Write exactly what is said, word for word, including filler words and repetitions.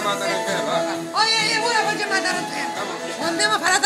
chiamata nel terra. Oh, io pure faccio chiamata nel terra. Andiamo a fare la